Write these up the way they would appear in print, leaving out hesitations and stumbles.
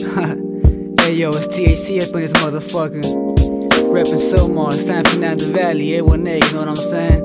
Hey yo, it's THC up in this motherfucker. Reppin' Silmar, San Fernando Valley, A1A, you know what I'm saying?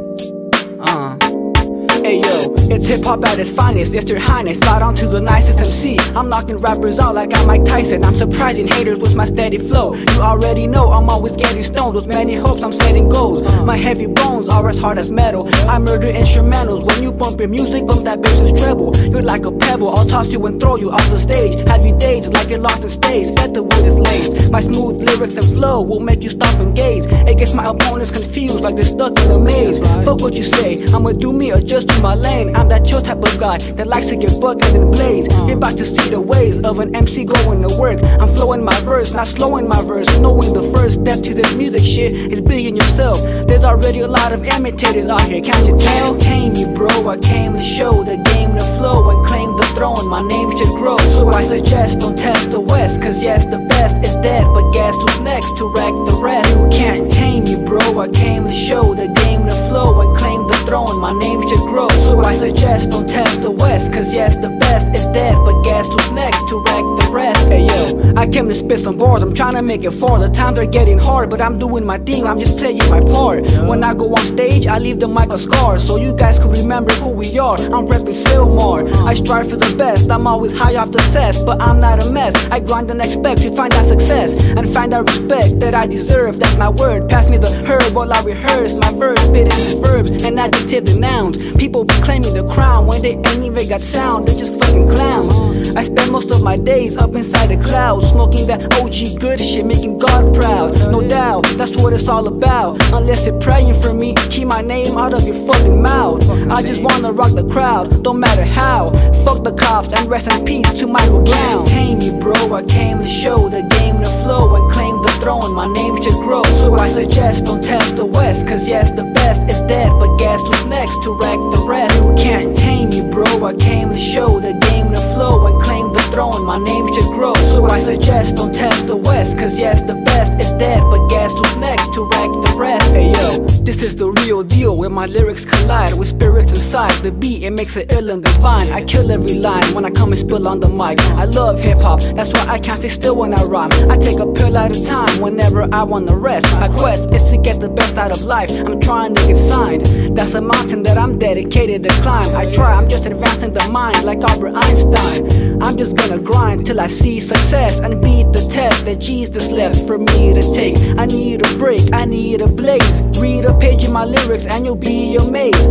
Hey yo, it's hip-hop at its finest, it's your highness, slide on to the nicest MC. I'm knocking rappers out like I'm Mike Tyson, I'm surprising haters with my steady flow. You already know I'm always getting stoned, with many hopes I'm setting goals. My heavy bones are as hard as metal, I murder instrumentals. When you bump your music, bump that bass with treble. You're like a pebble, I'll toss you and throw you off the stage. Have you dazed like you're lost in space, bet the wood is laced. My smooth lyrics and flow will make you stop and gaze. It gets my opponents confused like they're stuck in a maze. Fuck what you say, I'ma do me or just do my lane. I'm that chill type of guy that likes to get bucket and blaze. You're about to see the ways of an MC going to work. I'm flowing my verse, not slowing my verse. Knowing the first step to this music shit is being yourself. There's already a lot of imitators out here, can't you tell? Tame you bro, I came to show the game to flow and claim the throne, my name should grow. So I suggest don't test the West, cause yes the best is dead, but guess who's next to wreck the rest? You can't tame you bro, I came to show the game to flow and claim the throne, my name should grow. So I suggest don't test the West, cause yes the best is dead, but guess who's next to wreck the rest? Hey yo, I came to spit some bars, I'm trying to make it far. The times are getting hard, but I'm doing my thing, I'm just playing my part. When I go on stage, I leave the mic a scar, so you guys can remember who we are. I'm reppin' Silmar, I strive for the best. I'm always high off the cess, but I'm not a mess. I grind and expect to find that success and find that respect that I deserve. That's my word, pass me the herb while I rehearse my verse, spitting these verbs and adjectives and nouns. People be claiming the crown when they ain't even got sound, they're just fucking clowns. I spend most of my days up inside the clouds, smoking that OG good shit, making God proud. No doubt, that's what it's all about. Unless you're praying for me, keep my name out of your fucking mouth. I just wanna rock the crowd, don't matter how. Fuck the cops and rest in peace to Michael Brown. Tame you bro, I came to show the game to flow and claim the throne, my name should grow. So I suggest don't test the West, cause yes the best is dead, but guess who's next to wreck the rest? You can't tame you bro, I came to show the game to flow and claim the throne, my name should grow. So I suggest don't test the West, cause yes the best is dead, but guess who's next to wreck the rest? Hey yo, this is the real deal where my lyrics collide with spirits inside. The beat, it makes it ill and divine. I kill every line when I come and spill on the mic. I love hip-hop, that's why I can't stay still when I rhyme. I take a pill at a time whenever I wanna rest. My quest is to get the best out of life, I'm trying to get signed. That's a mountain that I'm dedicated to climb. I try, I'm just advancing the mind like Albert Einstein. I'm just gonna grind till I see success and beat the test that Jesus left for me to take. I need a break, I need a blaze. Read a page in my lyrics and you'll be amazed.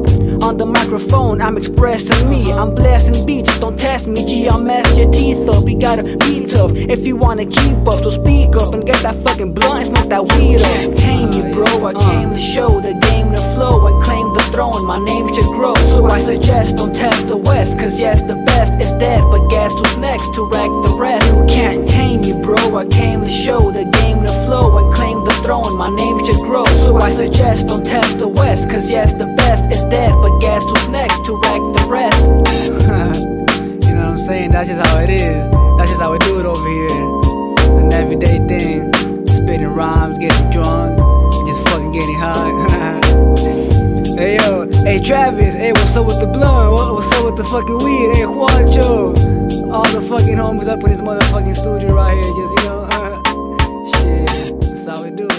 On the microphone, I'm expressing me. I'm blasting beats, don't test me, G, I'll mess your teeth up. We gotta be tough if you wanna keep up, so speak up and get that fucking blunt and smoke that weed up. Tame you bro, I came to show the game to flow and claim the throne, my name should grow. So I suggest don't test the West, cause yes the best is dead, but guess who's next to wreck the rest? You can't tame you bro, I came to show the game to flow and claim the throne, my name should grow. So I suggest don't test the West, cause yes the best is dead, but guess who's next to wreck the rest? You know what I'm saying? That's just how it is. That's just how we do it over here. It's an everyday thing. Spitting rhymes, getting drunk, and just fucking getting high. Hey yo, hey Travis, hey what's up with the blunt? What's up with the fucking weed? Hey Juancho, all the fucking homies up in this motherfucking studio right here, just you know, shit, that's how we do it.